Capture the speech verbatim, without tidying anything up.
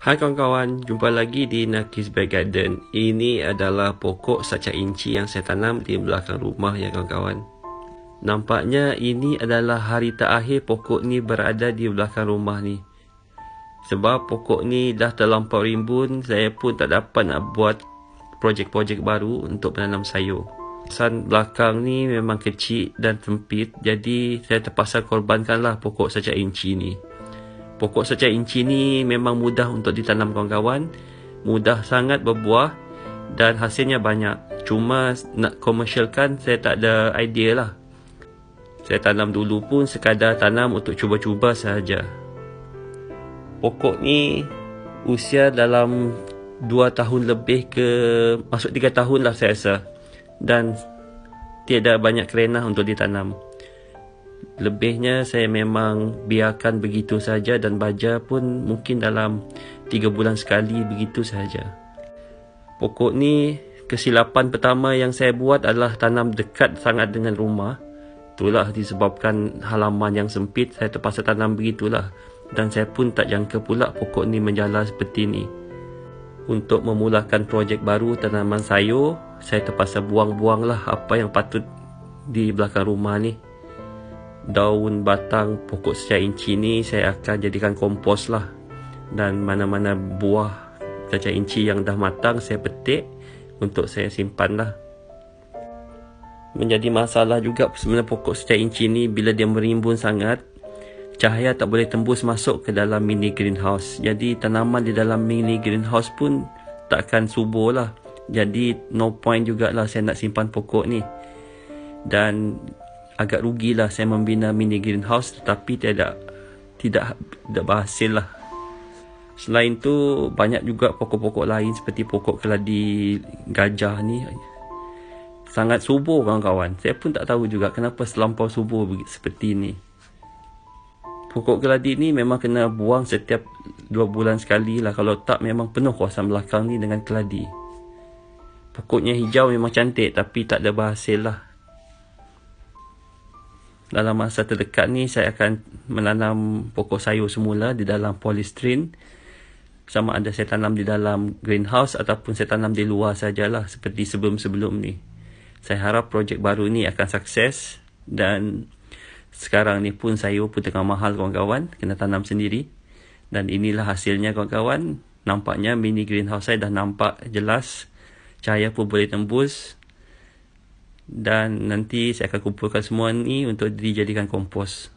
Hai kawan-kawan, jumpa lagi di Nakis Back Garden. Ini adalah pokok saca inci yang saya tanam di belakang rumah ya kawan-kawan. Nampaknya ini adalah hari terakhir pokok ni berada di belakang rumah ni. Sebab pokok ni dah terlampau rimbun, saya pun tak dapat nak buat projek-projek baru untuk menanam sayur. Kawasan belakang ni memang kecil dan sempit, jadi saya terpaksa korbankanlah pokok saca inci ni. Pokok saca inci ni memang mudah untuk ditanam kawan-kawan, mudah sangat berbuah dan hasilnya banyak. Cuma nak komersialkan saya tak ada idea lah. Saya tanam dulu pun sekadar tanam untuk cuba-cuba sahaja. Pokok ni usia dalam dua tahun lebih ke masuk tiga tahun lah saya rasa. Dan tiada banyak kerenah untuk ditanam. Lebihnya saya memang biarkan begitu saja dan baja pun mungkin dalam tiga bulan sekali begitu saja. Pokok ni kesilapan pertama yang saya buat adalah tanam dekat sangat dengan rumah. Itulah disebabkan halaman yang sempit, saya terpaksa tanam begitulah. Dan saya pun tak jangka pula pokok ni menjala seperti ni. Untuk memulakan projek baru tanaman sayur, saya terpaksa buang-buanglah apa yang patut di belakang rumah ni. Daun batang pokok saca inci ni saya akan jadikan kompos lah. Dan mana-mana buah saca inci yang dah matang saya petik untuk saya simpan lah. Menjadi masalah juga sebenarnya pokok saca inci ni bila dia merimbun sangat, cahaya tak boleh tembus masuk ke dalam mini greenhouse. Jadi tanaman di dalam mini greenhouse pun takkan subur lah. Jadi no point jugalah saya nak simpan pokok ni. Dan agak rugilah saya membina mini greenhouse tetapi tidak tidak tidak berhasil lah. Selain tu banyak juga pokok-pokok lain seperti pokok keladi gajah ni sangat subur kawan-kawan. Saya pun tak tahu juga kenapa selampau subur seperti ni. Pokok keladi ni memang kena buang setiap dua bulan sekali lah. Kalau tak memang penuh kawasan belakang ni dengan keladi. Pokoknya hijau memang cantik tapi tak ada berhasil lah. Dalam masa terdekat ni saya akan menanam pokok sayur semula di dalam polystyrene. Sama ada saya tanam di dalam greenhouse ataupun saya tanam di luar sajalah seperti sebelum-sebelum ni. Saya harap projek baru ni akan sukses dan sekarang ni pun sayur pun tengah mahal kawan-kawan, kena tanam sendiri. Dan inilah hasilnya kawan-kawan. Nampaknya mini greenhouse saya dah nampak jelas. Cahaya pun boleh tembus. Dan nanti saya akan kumpulkan semua ni untuk dijadikan kompos.